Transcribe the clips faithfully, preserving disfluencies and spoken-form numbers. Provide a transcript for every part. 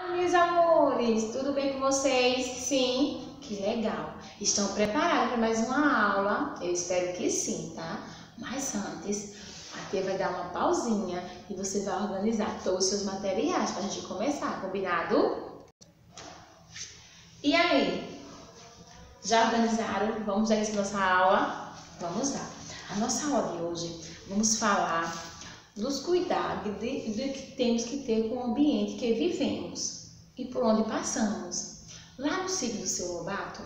Meus amores, tudo bem com vocês? Sim? Que legal! Estão preparados para mais uma aula? Eu espero que sim, tá? Mas antes, a tia vai dar uma pausinha e você vai organizar todos os seus materiais para a gente começar, combinado? E aí? Já organizaram? Vamos a nossa aula? Vamos lá! A nossa aula de hoje, vamos falar dos cuidados de, de que temos que ter com o ambiente que vivemos e por onde passamos. Lá no sítio do seu Lobato,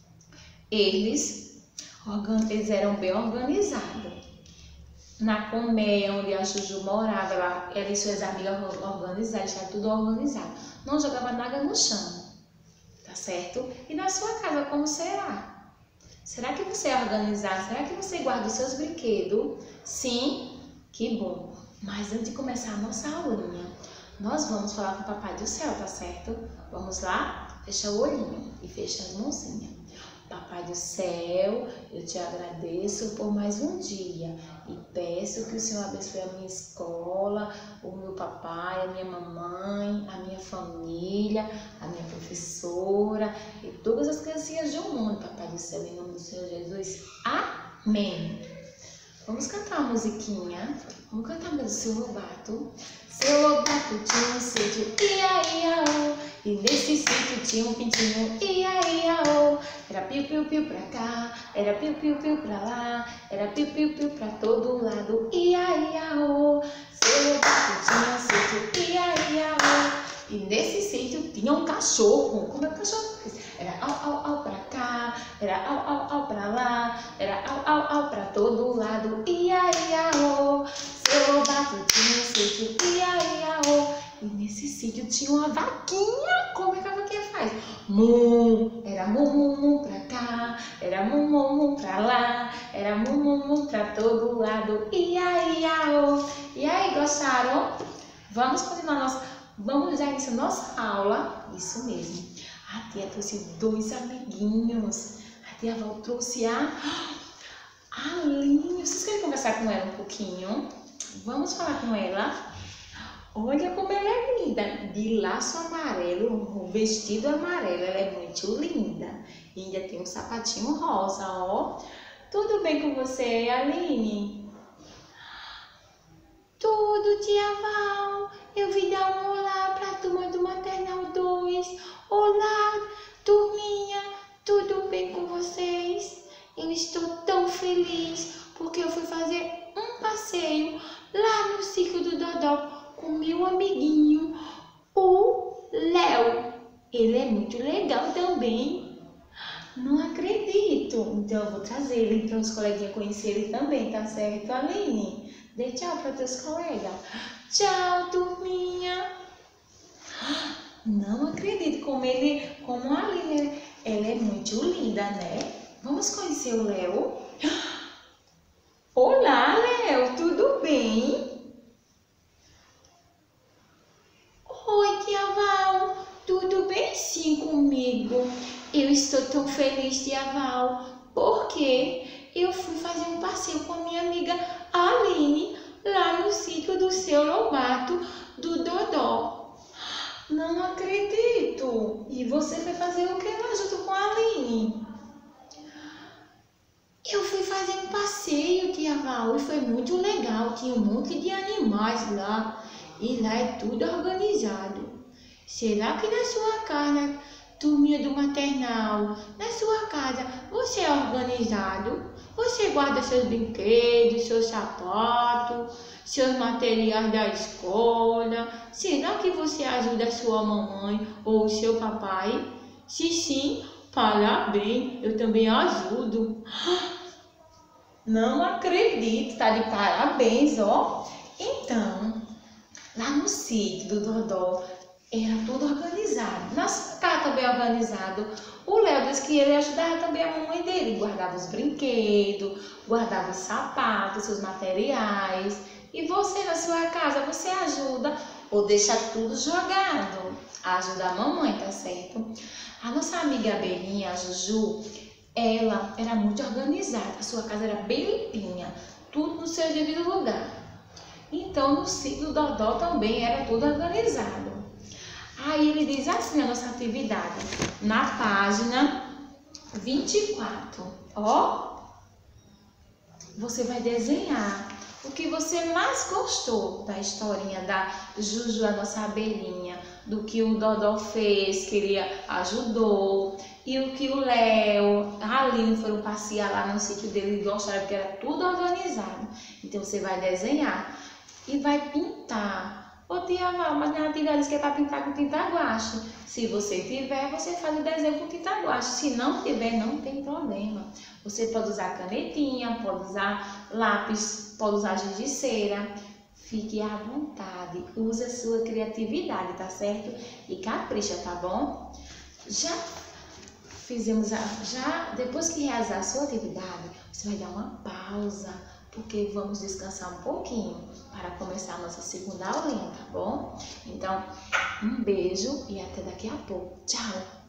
eles, eles eram bem organizados. Na colmeia onde a Juju morava, ela, ela e suas amigas organizaram, estava tudo organizado. Não jogava nada no chão, tá certo? E na sua casa, como será? Será que você é organizado? Será que você guarda os seus brinquedos? Sim? Que bom! Mas antes de começar a nossa aulinha, nós vamos falar com o Papai do Céu, tá certo? Vamos lá? Fecha o olhinho e fecha as mãozinhas. Papai do Céu, eu te agradeço por mais um dia e peço que o Senhor abençoe a minha escola, o meu papai, a minha mamãe, a minha família, a minha professora e todas as criancinhas do mundo, Papai do Céu, em nome do Senhor Jesus. Amém! Vamos cantar uma musiquinha. Vamos cantar a música do seu Lobato. Seu Lobato tinha um sítio, ia, ia, oh. E nesse sítio tinha um pintinho, ia, ia, oh. Era piu, piu, piu pra cá, era piu, piu, piu pra lá, era piu, piu, piu pra todo lado, ia, ia, oh. Seu Lobato tinha um sítio, ia, ia, oh. E nesse sítio tinha um cachorro. Como é que o cachorro fez? Era au, au, au pra cá, era au, au, au pra lá, era au, au, au pra todo lado, ia, ia, oh. Seu Lobato tinha um sítio, ia, ia, oh. E nesse sítio tinha uma vaquinha. Como é que a vaquinha faz? Mum, era mum, mum, mum pra cá, era mum, mum, mum pra lá, era mum, mum, mum pra todo lado, ia, ia, oh. E aí, gostaram? Vamos continuar nossa, vamos dar início à nossa aula. Isso mesmo. A tia trouxe dois amiguinhos. A tia Val trouxe a Aline. Vocês querem conversar com ela um pouquinho? Vamos falar com ela. Olha como ela é linda. De laço amarelo, um vestido amarelo. Ela é muito linda. E ainda tem um sapatinho rosa, ó. Tudo bem com você, Aline? Tudo, tia Val. Eu vim dar um olá para a turma do Maternal dois. Olá, turminha. Tudo bem com vocês? Eu estou tão feliz porque eu fui fazer um passeio lá no sítio do Dodó com meu amiguinho, o Léo. Ele é muito legal também. Não acredito. Então eu vou trazer ele para os coleguinhas conhecerem também, tá certo, Aline? Dê tchau para teus colegas. Tchau, turminha. Não acredito como ele, como a Aline, ela é muito linda, né? Vamos conhecer o Léo? Olá, Léo, tudo bem? Oi, tia Val, tudo bem sim comigo? Eu estou tão feliz, tia Val, porque eu fui fazer um passeio com a minha amiga Aline lá no sítio do seu Lobato do Dodó. Não acredito! E você foi fazer o que lá junto com a Aline? Eu fui fazer um passeio, tia Val, e foi muito legal. Tinha um monte de animais lá. E lá é tudo organizado. Será que na sua casa, turminha do maternal, na sua casa, você é organizado? Você guarda seus brinquedos, seus sapatos, seus materiais da escola? Será que você ajuda a sua mamãe ou o seu papai? Se sim, parabéns, eu também ajudo. Não acredito, tá de parabéns, ó. Então, lá no sítio do Dodó, era tudo organizado. Na sua casa também é organizado. O Léo disse que ele ajudava também a mamãe dele. Guardava os brinquedos, guardava os sapatos, seus materiais. E você na sua casa, você ajuda ou deixa tudo jogado? Ajuda a mamãe, tá certo? A nossa amiga Belinha, a Juju, ela era muito organizada. A sua casa era bem limpinha, tudo no seu devido lugar. Então, no sítio do Dodó também era tudo organizado. Aí ele diz assim a nossa atividade, na página vinte e quatro, ó, você vai desenhar o que você mais gostou da historinha da Juju, a nossa abelhinha, do que o Dodó fez, que ele ajudou, e o que o Léo, a Aline foram passear lá no sítio dele e gostaram, porque era tudo organizado. Então você vai desenhar e vai pintar. Ô tia Val, mas na atividade diz que é para pintar com tinta guache. Se você tiver, você faz o desenho com tinta guache. Se não tiver, não tem problema. Você pode usar canetinha, pode usar lápis, pode usar giz de cera. Fique à vontade, use a sua criatividade, tá certo? E capricha, tá bom? Já fizemos, a, já depois que realizar a sua atividade, você vai dar uma pausa, porque vamos descansar um pouquinho para começar a nossa segunda aulinha, tá bom? Então, um beijo e até daqui a pouco. Tchau!